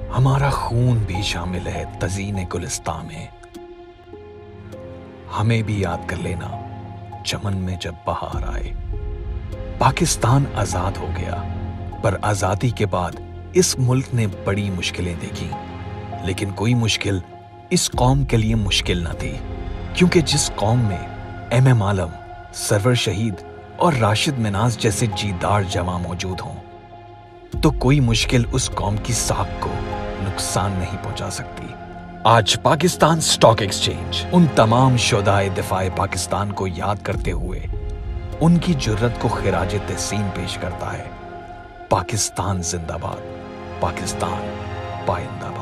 हमारा खून भी शामिल है तज़ीन गुलिस्तां में। हमें भी याद कर लेना चमन में जब बहार आए। पाकिस्तान आजाद हो गया, पर आजादी के बाद इस मुल्क ने बड़ी मुश्किलें देखी, लेकिन कोई मुश्किल इस कौम के लिए मुश्किल न थी, क्योंकि जिस कौम में एम आलम, सरवर शहीद और राशिद मिनाज जैसे जीदार जवां मौजूद हों, तो कोई मुश्किल उस कौम की साख को नुकसान नहीं पहुंचा सकती। आज पाकिस्तान स्टॉक एक्सचेंज उन तमाम शुहदाए दिफाए पाकिस्तान को याद करते हुए उनकी जुर्रत को खिराज तहसीन पेश करता है। पाकिस्तान जिंदाबाद, पाकिस्तान पाइंदा।